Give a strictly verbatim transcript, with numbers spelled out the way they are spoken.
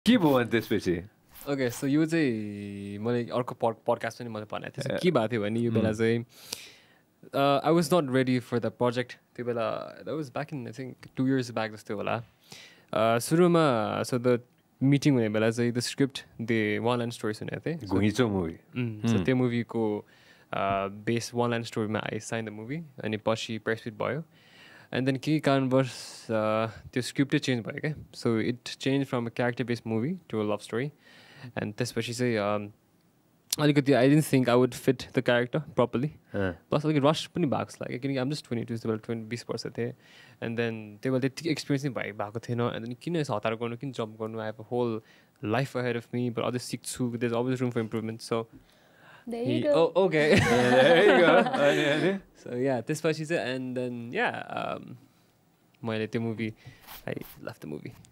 के भयो अनि त्यसपछि ओके सो यो चाहिँ मैले अर्को पड पडकास्ट पनि मैले भनेको थिएँ के भएको थियो भने यो बेला चाहिँ I was not ready for the project त्यो बेला that was back in I think two years back जस्तो होला सुरुमा सो द मिटिङ हुने बेला चाहिँ the script the one line story सुनेको थिएँ घुइँचो मुभी सो त्यो मुभीको बेस वान लाइन स्टोरीमा आई साइन द मुभी अनि पछि प्रेस फिट भयो एन्ड देन केही कारणवश त्यो स्क्रिप्टै चेन्ज भयो क्या so it change from a character based movie to a love story and त्यसपछि चाहिँ अलिकति I didn't think I would fit the character properly plus अलिकति रस पनि भएको जस्तो लाग्यो किनकि आम जस्ट ट्वेन्टी टू बेला ट्वेन्टी बिस वर्ष थिएँ एन्ड देन त्यो बेला त्यति एक्सपिरियन्स नै भइ भएको थिएन एन्ड देन किन यसो हतार गर्नु किन जम्प गर्नु I have a whole life ahead of me but अझै सिक्छु there is always room for improvement so okay so या त्यसपछि चाहिँ एन्ड देन या मैले त्यो movie I love the movie